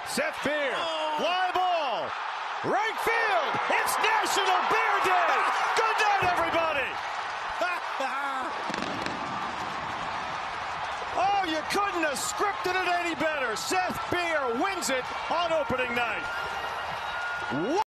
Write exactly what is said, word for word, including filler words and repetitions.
Seth Beer, fly ball, right field. It's National Beer Day. Good night, everybody. Oh, you couldn't have scripted it any better. Seth Beer wins it on opening night.